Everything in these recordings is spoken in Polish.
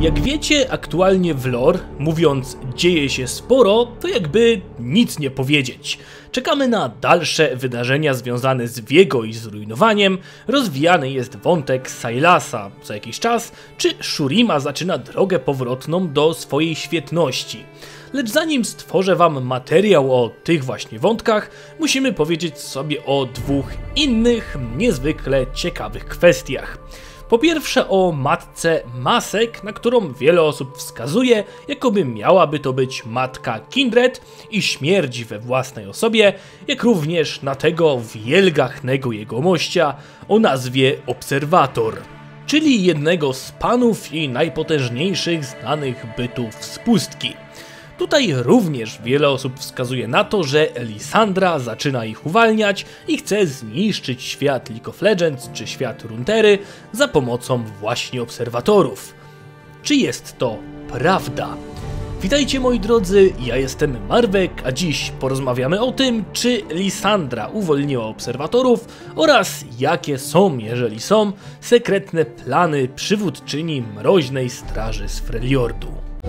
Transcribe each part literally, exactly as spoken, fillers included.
Jak wiecie, aktualnie w lore, mówiąc dzieje się sporo, to jakby nic nie powiedzieć. Czekamy na dalsze wydarzenia związane z Viego i zrujnowaniem, rozwijany jest wątek Sylasa co jakiś czas, czy Shurima zaczyna drogę powrotną do swojej świetności. Lecz zanim stworzę wam materiał o tych właśnie wątkach, musimy powiedzieć sobie o dwóch innych, niezwykle ciekawych kwestiach. Po pierwsze o matce Masek, na którą wiele osób wskazuje, jakoby miałaby to być matka Kindred i śmierć we własnej osobie, jak również na tego wielgachnego jegomościa o nazwie Obserwator, czyli jednego z panów i najpotężniejszych znanych bytów z pustki. Tutaj również wiele osób wskazuje na to, że Lissandra zaczyna ich uwalniać i chce zniszczyć świat League of Legends czy świat Runeterry za pomocą właśnie obserwatorów. Czy jest to prawda? Witajcie moi drodzy, ja jestem Marwek, a dziś porozmawiamy o tym, czy Lissandra uwolniła obserwatorów oraz jakie są, jeżeli są, sekretne plany przywódczyni Mroźnej Straży z Freljordu.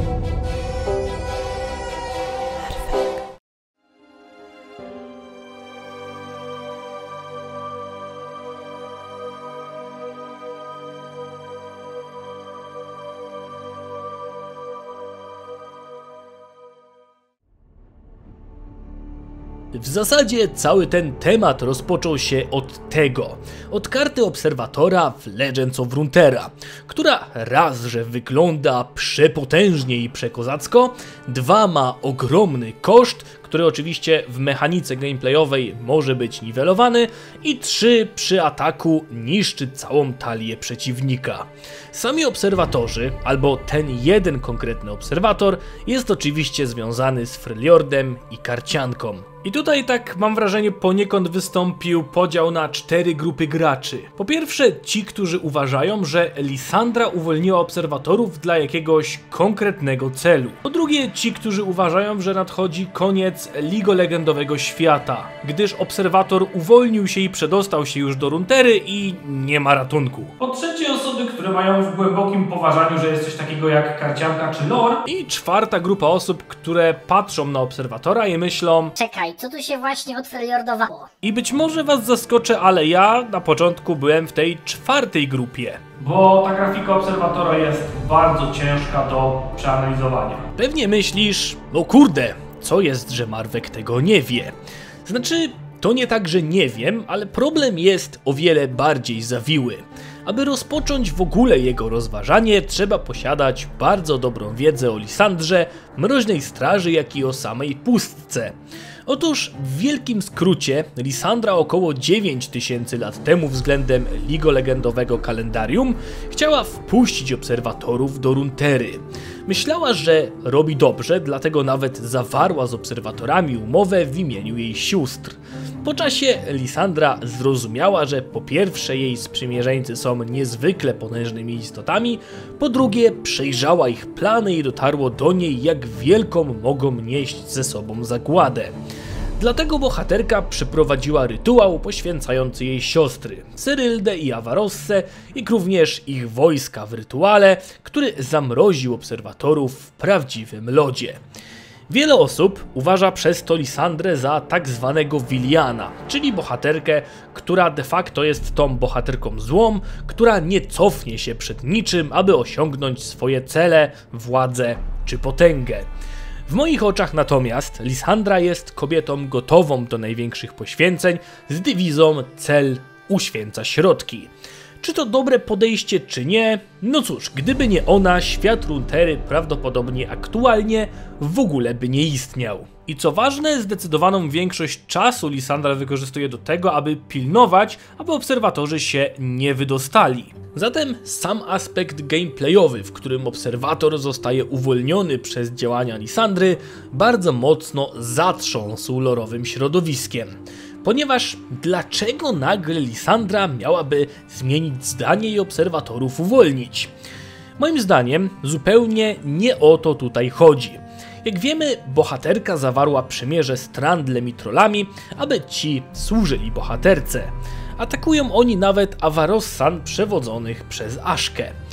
W zasadzie cały ten temat rozpoczął się od tego, od karty obserwatora w Legends of Runeterra, która raz, że wygląda przepotężnie i przekozacko, dwa ma ogromny koszt, który oczywiście w mechanice gameplayowej może być niwelowany i trzy przy ataku niszczy całą talię przeciwnika. Sami obserwatorzy, albo ten jeden konkretny obserwator, jest oczywiście związany z Freljordem i karcianką. I tutaj tak mam wrażenie poniekąd wystąpił podział na cztery grupy graczy. Po pierwsze ci, którzy uważają, że Lissandra uwolniła obserwatorów dla jakiegoś konkretnego celu. Po drugie ci, którzy uważają, że nadchodzi koniec League Legendowego świata, gdyż obserwator uwolnił się i przedostał się już do Runeterry i nie ma ratunku. Po trzecie osoby, które mają w głębokim poważaniu, że jest coś takiego jak karcianka czy lore. I czwarta grupa osób, które patrzą na obserwatora i myślą: czekaj, co tu się właśnie odfreljordowało? I być może was zaskoczę, ale ja na początku byłem w tej czwartej grupie. Bo ta grafika obserwatora jest bardzo ciężka do przeanalizowania. Pewnie myślisz, no kurde, co jest, że Marwek tego nie wie? Znaczy, to nie tak, że nie wiem, ale problem jest o wiele bardziej zawiły. Aby rozpocząć w ogóle jego rozważanie, trzeba posiadać bardzo dobrą wiedzę o Lissandrze, Mroźnej Straży, jak i o samej pustce. Otóż w wielkim skrócie Lissandra około dziewięć tysięcy lat temu względem League Legendowego kalendarium chciała wpuścić obserwatorów do Runeterry. Myślała, że robi dobrze, dlatego nawet zawarła z obserwatorami umowę w imieniu jej sióstr. Po czasie Lissandra zrozumiała, że po pierwsze jej sprzymierzeńcy są niezwykle potężnymi istotami, po drugie przejrzała ich plany i dotarło do niej, jak wielką mogą nieść ze sobą zagładę. Dlatego bohaterka przeprowadziła rytuał poświęcający jej siostry, Cyryldę i Avarossę, jak również ich wojska w rytuale, który zamroził obserwatorów w prawdziwym lodzie. Wiele osób uważa przez to Lissandrę za tak zwanego Viliana, czyli bohaterkę, która de facto jest tą bohaterką złą, która nie cofnie się przed niczym, aby osiągnąć swoje cele, władzę czy potęgę. W moich oczach natomiast Lissandra jest kobietą gotową do największych poświęceń z dewizą cel uświęca środki. Czy to dobre podejście, czy nie? No cóż, gdyby nie ona, świat Runeterry prawdopodobnie aktualnie w ogóle by nie istniał. I co ważne, zdecydowaną większość czasu Lissandra wykorzystuje do tego, aby pilnować, aby obserwatorzy się nie wydostali. Zatem sam aspekt gameplayowy, w którym obserwator zostaje uwolniony przez działania Lissandry, bardzo mocno zatrząsł lorowym środowiskiem. Ponieważ dlaczego nagle Lissandra miałaby zmienić zdanie i obserwatorów uwolnić? Moim zdaniem zupełnie nie o to tutaj chodzi. Jak wiemy, bohaterka zawarła przymierze z Trandlem i trollami, aby ci służyli bohaterce. Atakują oni nawet Avarossan przewodzonych przez Ashkę.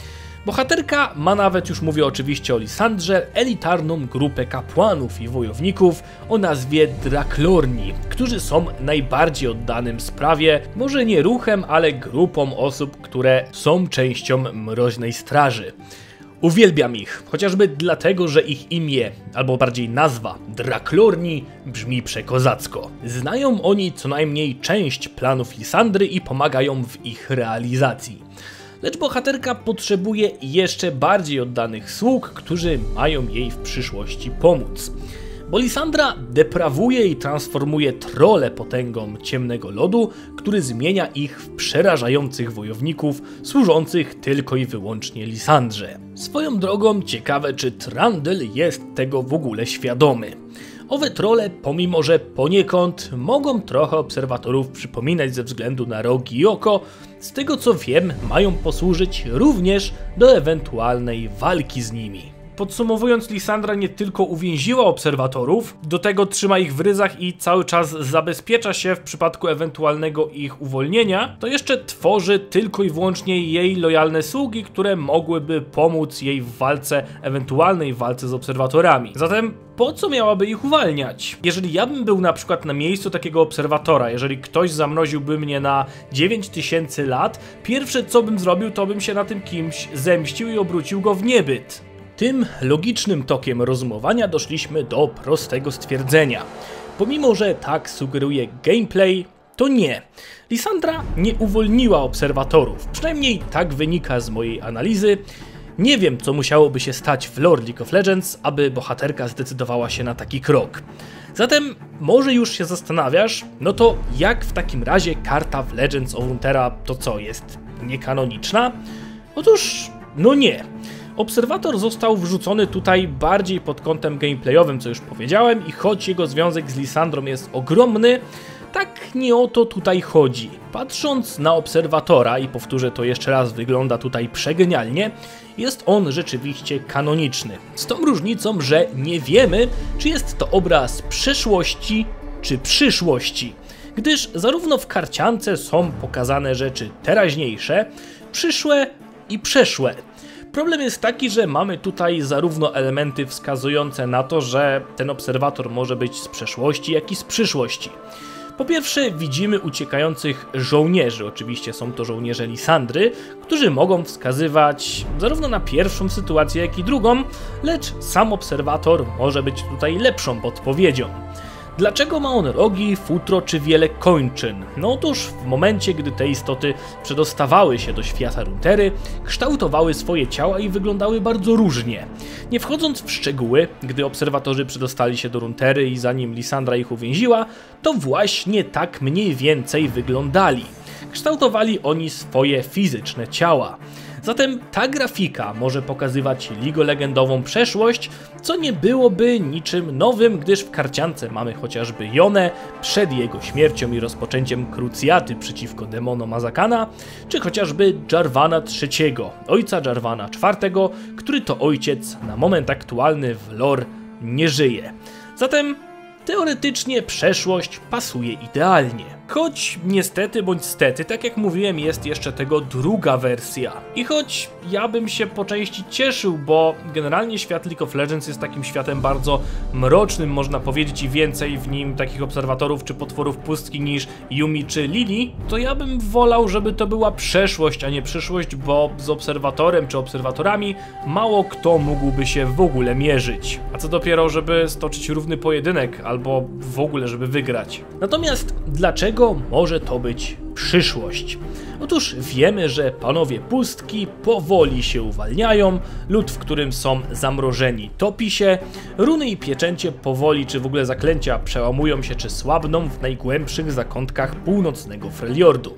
Bohaterka ma nawet, już mówię oczywiście o Lisandrze, elitarną grupę kapłanów i wojowników o nazwie Draklorni, którzy są najbardziej oddanym sprawie, może nie ruchem, ale grupą osób, które są częścią Mroźnej Straży. Uwielbiam ich, chociażby dlatego, że ich imię, albo bardziej nazwa, Draklorni, brzmi przekozacko. Znają oni co najmniej część planów Lisandry i pomagają w ich realizacji. Lecz bohaterka potrzebuje jeszcze bardziej oddanych sług, którzy mają jej w przyszłości pomóc. Bo Lisandra deprawuje i transformuje trolle potęgą ciemnego lodu, który zmienia ich w przerażających wojowników służących tylko i wyłącznie Lisandrze. Swoją drogą ciekawe, czy Trundle jest tego w ogóle świadomy. Owe trolle, pomimo że poniekąd mogą trochę obserwatorów przypominać ze względu na rogi i oko, z tego co wiem, mają posłużyć również do ewentualnej walki z nimi. Podsumowując, Lisandra nie tylko uwięziła obserwatorów, do tego trzyma ich w ryzach i cały czas zabezpiecza się w przypadku ewentualnego ich uwolnienia, to jeszcze tworzy tylko i wyłącznie jej lojalne sługi, które mogłyby pomóc jej w walce, ewentualnej walce z obserwatorami. Zatem po co miałaby ich uwalniać? Jeżeli ja bym był na przykład na miejscu takiego obserwatora, jeżeli ktoś zamroziłby mnie na dziewięć tysięcy lat, pierwsze co bym zrobił, to bym się na tym kimś zemścił i obrócił go w niebyt. Tym logicznym tokiem rozumowania doszliśmy do prostego stwierdzenia. Pomimo że tak sugeruje gameplay, to nie. Lisandra nie uwolniła obserwatorów, przynajmniej tak wynika z mojej analizy. Nie wiem, co musiałoby się stać w lore League of Legends, aby bohaterka zdecydowała się na taki krok. Zatem może już się zastanawiasz, no to jak w takim razie karta w Legends of Runeterra to co, jest niekanoniczna? Otóż, no nie. Obserwator został wrzucony tutaj bardziej pod kątem gameplayowym, co już powiedziałem, i choć jego związek z Lisandrą jest ogromny, tak nie o to tutaj chodzi. Patrząc na obserwatora, i powtórzę to jeszcze raz, wygląda tutaj przegenialnie, jest on rzeczywiście kanoniczny. Z tą różnicą, że nie wiemy, czy jest to obraz przeszłości, czy przyszłości. Gdyż zarówno w karciance są pokazane rzeczy teraźniejsze, przyszłe i przeszłe. Problem jest taki, że mamy tutaj zarówno elementy wskazujące na to, że ten obserwator może być z przeszłości, jak i z przyszłości. Po pierwsze widzimy uciekających żołnierzy, oczywiście są to żołnierze Lisandry, którzy mogą wskazywać zarówno na pierwszą sytuację, jak i drugą, lecz sam obserwator może być tutaj lepszą podpowiedzią. Dlaczego ma on rogi, futro czy wiele kończyn? No otóż w momencie, gdy te istoty przedostawały się do świata Runeterry, kształtowały swoje ciała i wyglądały bardzo różnie. Nie wchodząc w szczegóły, gdy obserwatorzy przedostali się do Runeterry i zanim Lisandra ich uwięziła, to właśnie tak mniej więcej wyglądali. Kształtowali oni swoje fizyczne ciała. Zatem ta grafika może pokazywać ligolegendową przeszłość, co nie byłoby niczym nowym, gdyż w karciance mamy chociażby Yonę przed jego śmiercią i rozpoczęciem krucjaty przeciwko demonom Azakana, czy chociażby Jarvana trzeciego, ojca Jarvana czwartego, który to ojciec na moment aktualny w lore nie żyje. Zatem teoretycznie przeszłość pasuje idealnie. Choć niestety bądź stety, tak jak mówiłem, jest jeszcze tego druga wersja. I choć ja bym się po części cieszył, bo generalnie świat League of Legends jest takim światem bardzo mrocznym, można powiedzieć, i więcej w nim takich obserwatorów czy potworów pustki niż Yumi czy Lili, to ja bym wolał, żeby to była przeszłość, a nie przyszłość, bo z obserwatorem czy obserwatorami mało kto mógłby się w ogóle mierzyć. A co dopiero, żeby stoczyć równy pojedynek, albo w ogóle, żeby wygrać. Natomiast dlaczego może to być przyszłość? Otóż wiemy, że panowie pustki powoli się uwalniają, lód, w którym są zamrożeni, topi się, runy i pieczęcie powoli, czy w ogóle zaklęcia przełamują się, czy słabną w najgłębszych zakątkach północnego Freljordu.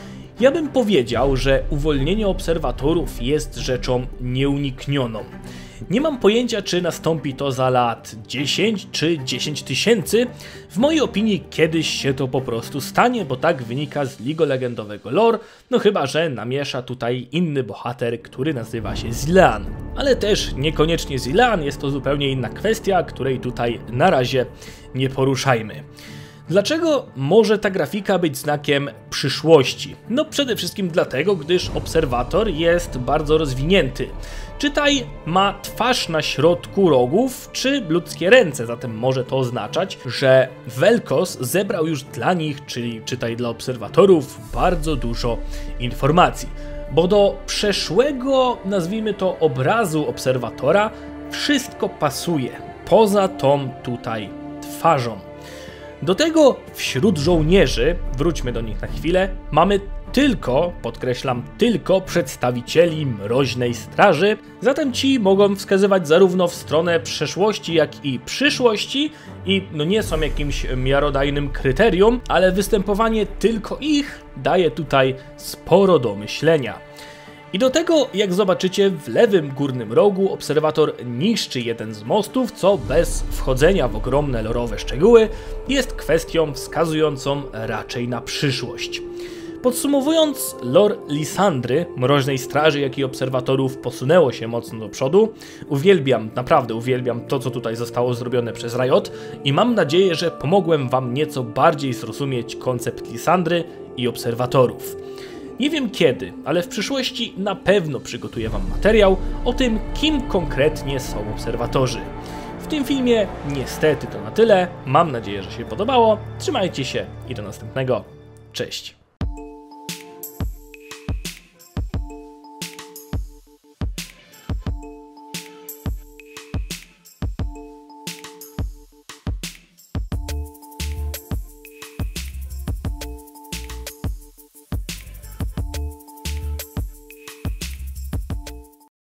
Ja bym powiedział, że uwolnienie obserwatorów jest rzeczą nieuniknioną. Nie mam pojęcia, czy nastąpi to za lat dziesięć czy dziesięć tysięcy. W mojej opinii kiedyś się to po prostu stanie, bo tak wynika z ligolegendowego lore, no chyba że namiesza tutaj inny bohater, który nazywa się Zilean. Ale też niekoniecznie Zilean, jest to zupełnie inna kwestia, której tutaj na razie nie poruszajmy. Dlaczego może ta grafika być znakiem przyszłości? No przede wszystkim dlatego, gdyż obserwator jest bardzo rozwinięty. Czytaj, ma twarz na środku rogów czy ludzkie ręce, zatem może to oznaczać, że Vel'Koz zebrał już dla nich, czyli czytaj dla obserwatorów, bardzo dużo informacji. Bo do przeszłego, nazwijmy to, obrazu obserwatora wszystko pasuje, poza tą tutaj twarzą. Do tego wśród żołnierzy, wróćmy do nich na chwilę, mamy tylko, podkreślam, tylko przedstawicieli Mroźnej Straży, zatem ci mogą wskazywać zarówno w stronę przeszłości, jak i przyszłości i no nie są jakimś miarodajnym kryterium, ale występowanie tylko ich daje tutaj sporo do myślenia. I do tego, jak zobaczycie, w lewym górnym rogu obserwator niszczy jeden z mostów, co bez wchodzenia w ogromne lorowe szczegóły jest kwestią wskazującą raczej na przyszłość. Podsumowując, lore Lisandry, Mroźnej Straży, jak i obserwatorów posunęło się mocno do przodu. Uwielbiam, naprawdę uwielbiam to, co tutaj zostało zrobione przez Riot i mam nadzieję, że pomogłem wam nieco bardziej zrozumieć koncept Lisandry i obserwatorów. Nie wiem kiedy, ale w przyszłości na pewno przygotuję wam materiał o tym, kim konkretnie są obserwatorzy. W tym filmie niestety to na tyle. Mam nadzieję, że się podobało. Trzymajcie się i do następnego. Cześć!